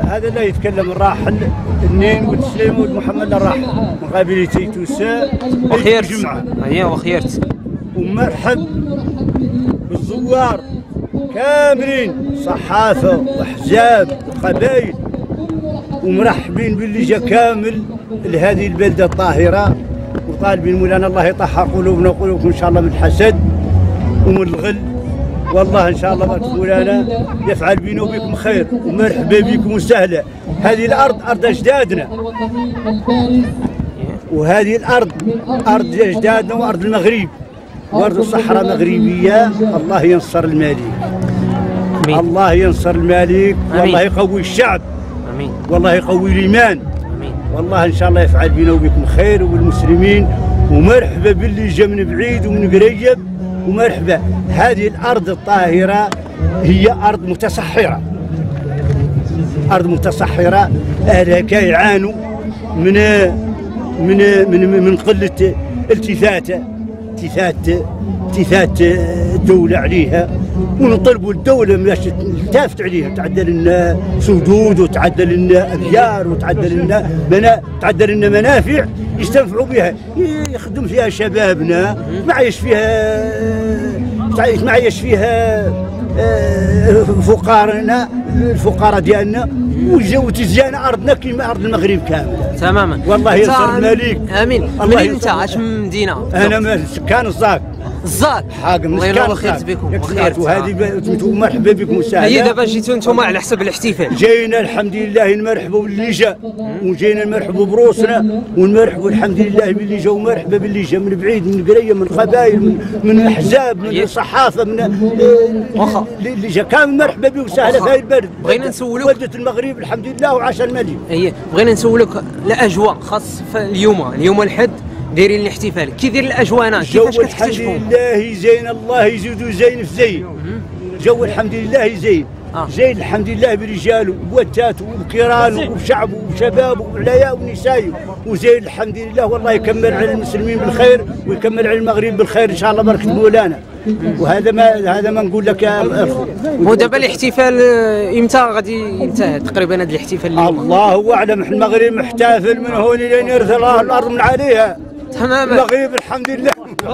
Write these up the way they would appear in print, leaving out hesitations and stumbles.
هذا اللي يتكلم الراحل النين والسليم والمحمد الراحل من قبيلة تيتوسا وخيرت الجمعة. اييه وخيرت. ومرحب بالزوار كاملين صحافة وأحزاب وقبائل، ومرحبين باللي جا كامل لهذه البلدة الطاهرة، وطالبين مولانا الله يطهر قلوبنا وقلوبكم إن شاء الله من الحسد ومن الغل. والله إن شاء الله بارك مولانا يفعل بينا وبكم خير، ومرحبا بكم وسهلا. هذه الأرض أرض أجدادنا، وهذه الأرض أرض أجدادنا وأرض المغرب وأرض الصحراء مغربية. الله ينصر الملك، الله ينصر الملك، والله يقوي الشعب، امين، والله يقوي الإيمان، امين، والله إن شاء الله يفعل بينا وبكم خير وبالمسلمين. ومرحبا باللي جا من بعيد ومن قريب، ومرحبا. هذه الأرض الطاهرة هي أرض متصحرة، أرض متصحرة. أهلها كيعانوا من قلة التفات الدولة عليها، ونطلبوا الدولة باش تلتفت عليها، تعدل لنا سدود وتعدل لنا أبيار تعدل لنا منافع يستنفعوا بها، يخدم فيها شبابنا، ما عايش فيها فقراءنا الفقراء ديالنا، وتزيان ارضنا كيما ارض المغرب كامل تماما. والله ينصر الملك. امين. منين انت؟ اش من مدينه؟ انا من سكان الزاق. حاكم الله ينور خيرت بكم وخيرت. وهذه مرحبا بكم وسهلا. هي دابا جيتوا انتم على حسب الاحتفال؟ جينا الحمد لله نمرحبوا باللي جا، وجينا نمرحبوا بروسنا، ونمرحبوا الحمد لله باللي جا، ومرحبا باللي جا من بعيد، من قريه، من قبائل، من احزاب، من صحافه، من واخا اللي جا كامل مرحبا به وسهلا في هذه البلد. بغينا نسولك ولدت المغرب الحمد لله وعاش الملك. بغينا نسولك الاجواء خاص اليوم الحد دايرين الاحتفال، كي داير الاجواء هنا؟ كيفاش كتكتشفوا؟ الحمد لله زين، الله يزيدوا زين في زين. جو الحمد لله زين. زين الحمد لله برجاله وبوتاته وبكرانه وبشعبه وبشبابه وبعلياء ونسائه، وزين الحمد لله. والله يكمل على المسلمين بالخير ويكمل على المغرب بالخير ان شاء الله بركه مولانا. وهذا ما نقول لك يا اخي. ودابا الاحتفال امتى غادي ينتهي تقريبا هذا الاحتفال اليوم؟ الله اعلم. المغرب محتفل من هون لين يرث الله الارض من عليها. تماما. المغرب الحمد لله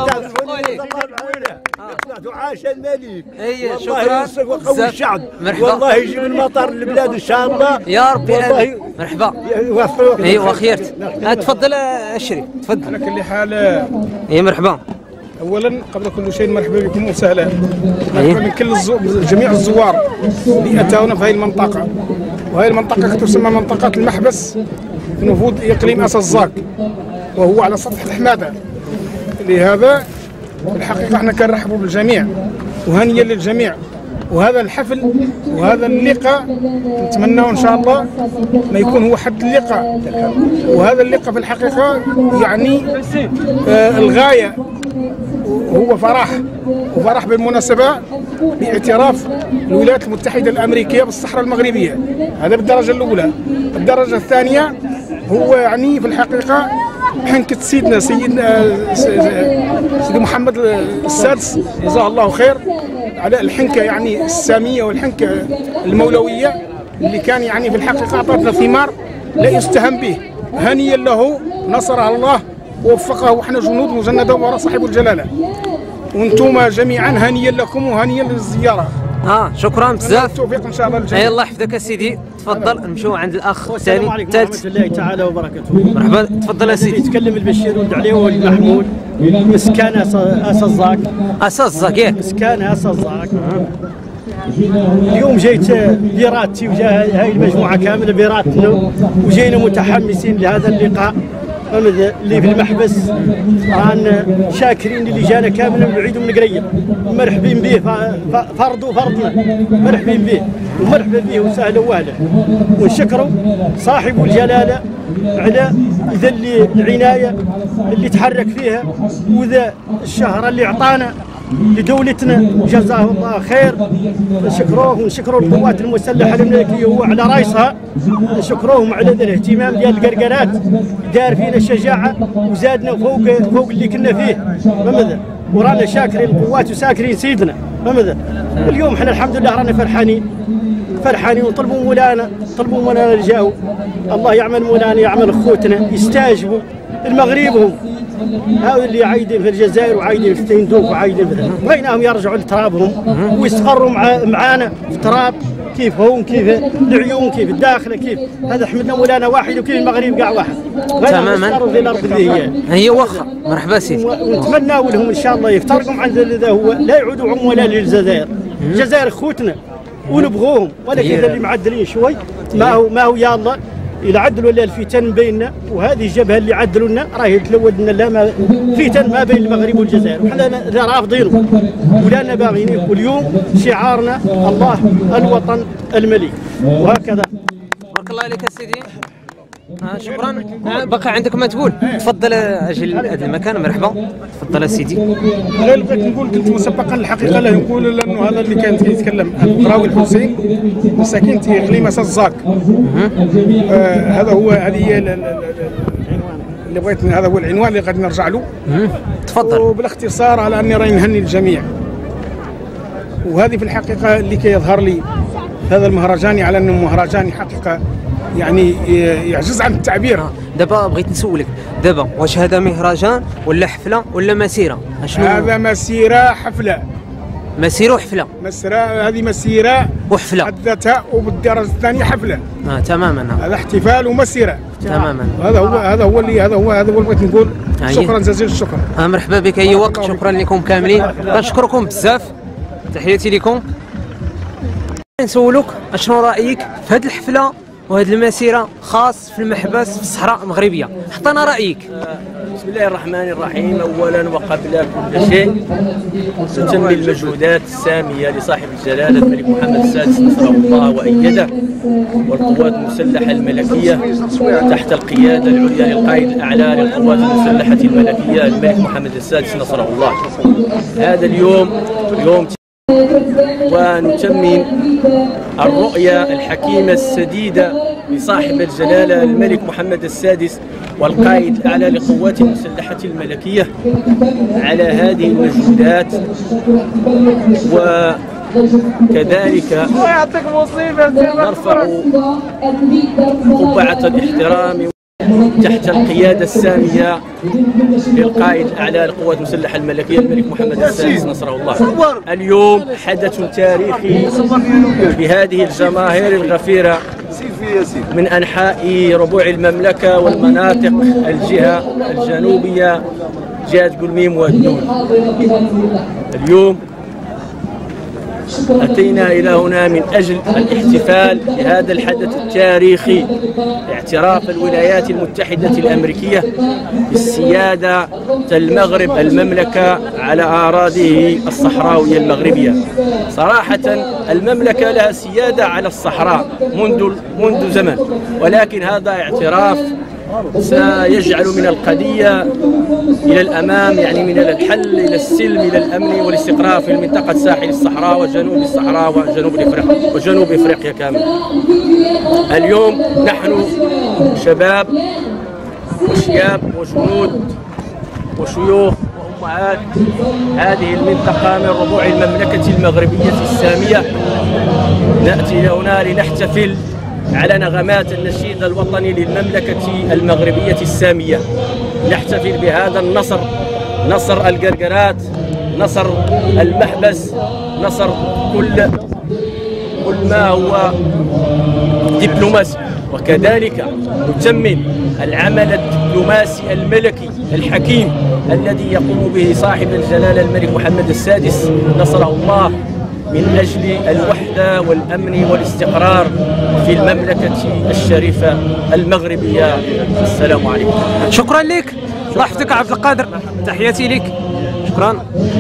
وعاش الملك. شكرا وقوي الشعب. مرحبا. والله يجيب المطر للبلاد ان شاء الله يا ربي. مرحبا. ايوا خيرت. تفضل الشريف تفضل. على كل حال مرحبا. اولا قبل كل شيء مرحبا بكم وسهلا. مرحبا من كل جميع الزوار اللي اتاونا في هذه المنطقه، وهذه المنطقه تسمى منطقه المحبس في نفوذ اقليم اسا-الزاق، وهو على سطح الحماده. لهذا الحقيقه احنا كنرحبوا بالجميع وهنيا للجميع. وهذا الحفل وهذا اللقاء نتمناه ان شاء الله ما يكون هو حد اللقاء، وهذا اللقاء في الحقيقه يعني الغايه هو فرح بالمناسبه باعتراف الولايات المتحده الامريكيه بالصحراء المغربيه. هذا بالدرجه الاولى. الدرجه الثانيه هو يعني في الحقيقه حنكة سيدنا سيدي محمد السادس جزاه الله خير على الحنكة يعني السامية والحنكة المولوية اللي كان يعني في الحقيقة أعطتنا ثمار لا يستهان به. هنيا له، نصره الله ووفقه، وحنا جنود مجندة وراء صاحب الجلالة، وانتم جميعا هنيا لكم وهنيا للزيارة. شكرا بزاف. التوفيق ان شاء الله للجميع. الله يحفظك سيدي. تفضل نمشيو عند الاخ الثاني. السلام عليكم ورحمه الله تعالى وبركاته. مرحبا. تفضل يا سيدي. يتكلم البشير ولد عليه ولد محمود، مسكان اسا-الزاق. اسا-الزاق مسكان اسا-الزاق. اليوم جيت بيراتي وجا هاي المجموعه كامله بيراتنا، وجينا متحمسين لهذا اللقاء اللي في المحبس. رانا شاكرين اللي جانا كامل من بعيد ومن قريب، مرحبين به فرضنا، مرحبين به ومرحبا به وسهلا وهلا. ونشكروا صاحب الجلاله على ذا العنايه اللي تحرك فيها، وذا الشهره اللي اعطانا لدولتنا جزاه الله خير. نشكروه ونشكروا القوات المسلحه الملكيه وهو على راسها، نشكروهم على الاهتمام ديال القرقرات، دار فينا الشجاعه وزادنا فوق اللي كنا فيه. فماذا ورانا شاكرين القوات وساكرين سيدنا. فماذا اليوم احنا الحمد لله رانا فرحانين ونطلبوا مولانا رجاو الله يعمل مولانا يعمل خوتنا يستاجبوا المغرب هم هؤلاء اللي عايدين في الجزائر وعايدين في تندوف وعايدين في بغيناهم يرجعوا لترابهم ويستقروا معانا في التراب كيف هم كيف العيون كيف الداخله كيف هذا حمدنا مولانا واحد وكيف المغرب كاع واحد تماما هي واخا مرحبا سيدي ونتمنى لهم ان شاء الله يفترقوا عن هذا هو لا يعودوا عملاء للجزائر الجزائر خوتنا ونبغوهم ولكن اللي معدلين شوي ما هو يا الله إذا عدلوا لنا الفتن بيننا وهذه الجبهه اللي عدلوا لنا راهي تلود لنا لا فتن ما بين المغرب والجزائر وحنا رافضينه ولا باغيين واليوم شعارنا الله الوطن الملك وهكذا. بارك الله عليك سيدي. شكرا. بقى عندك ما تقول؟ تفضل اجل هذا المكان. مرحبا تفضل سيدي. غير بغيت نقول كنت مسبقا الحقيقه لا نقول لانه هذا اللي كان كيتكلم القراوي الحسين مساكين تيغليمه الزاك هذا هو هذه هي اللي بغيت هذا هو العنوان اللي غادي نرجع له. تفضل. وبالاختصار على اني راني نهني الجميع وهذه في الحقيقه اللي كيظهر لي هذا المهرجان على انه مهرجان حقيقه يعني يعجز عن التعبير. دابا بغيت نسولك دابا واش هذا مهرجان ولا حفله ولا مسيره؟ اشنو هذا مسيره حفله. مسيره وحفله. هذه مسيره وحفله حد ذاتها وبالدرجه الثانيه حفله. تماما. هذا احتفال ومسيره. تماما. هذا هو اللي بغيت نقول. شكرا جزيلا الشكر. مرحبا بك اي وقت. شكرا لكم كاملين. كنشكركم بزاف. تحياتي لكم. نسولك اشنو رايك في هذه الحفله وهذه المسيره خاص في المحبس في الصحراء المغربيه؟ عطنا رايك. بسم الله الرحمن الرحيم. اولا وقبل كل شيء نتمي المجهودات الساميه لصاحب الجلاله الملك محمد السادس نصره الله وايده والقوات المسلحه الملكيه تحت القياده العليا للقائد الاعلى للقوات المسلحه الملكيه الملك محمد السادس نصره الله. هذا اليوم يوم ونتمم الرؤية الحكيمة السديدة لصاحب الجلالة الملك محمد السادس والقائد الأعلى للقوات المسلحة الملكية على هذه المجهودات وكذلك نرفع قبعة الاحترام تحت القيادة السامية للقائد الأعلى للقوات المسلحة الملكية الملك محمد السادس نصره الله. اليوم حدث تاريخي بهذه الجماهير الغفيرة من أنحاء ربوع المملكة والمناطق الجهة الجنوبية جهة قلميم ودنون. اليوم أتينا إلى هنا من أجل الاحتفال بهذا الحدث التاريخي اعتراف الولايات المتحدة الأمريكية بالسيادة المغرب المملكة على أراضيه الصحراوية المغربية. صراحة المملكة لها سيادة على الصحراء منذ زمن، ولكن هذا اعتراف سيجعل من القضية إلى الأمام، يعني من الحل إلى السلم إلى الأمن والاستقرار في منطقة ساحل الصحراء وجنوب الصحراء وجنوب إفريقيا كامل. اليوم نحن شباب وشياب وجنود وشيوخ وأمهات هذه المنطقة من ربوع المملكة المغربية السامية نأتي هنا لنحتفل على نغمات النشيد الوطني للمملكة المغربية السامية. نحتفل بهذا النصر، نصر القرقرات، نصر المحبس، نصر كل ما هو دبلوماسي، وكذلك نتمم العمل الدبلوماسي الملكي الحكيم الذي يقوم به صاحب الجلالة الملك محمد السادس نصره الله من أجل الوحدة والأمن والاستقرار في المملكة الشريفة المغربية. السلام عليكم. شكرا لك. الله يحفظك عبد القادر. تحياتي لك. شكرا.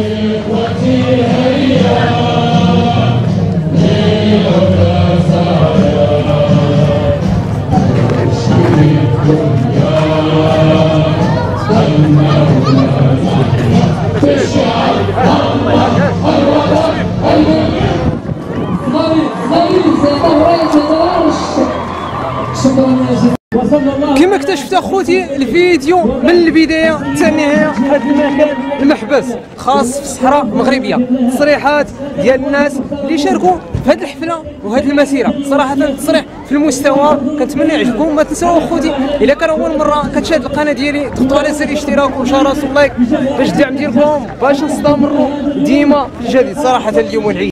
كما اكتشفت اخوتي الفيديو من البدايه حتى النهايه هذا المكان المحبس خاص في الصحراء المغربيه. تصريحات ديال الناس اللي شاركوا في هذه الحفله وهذه المسيره صراحه تصريح في المستوى كنتمنى يعجبكم. ما تنساو اخوتي الا كان اول مره كتشاهد القناه ديالي تضغطوا على زر الاشتراك وشارة ولايك باش الدعم ديالكم باش نستمروا ديما في الجديد صراحه اليوم والعيد.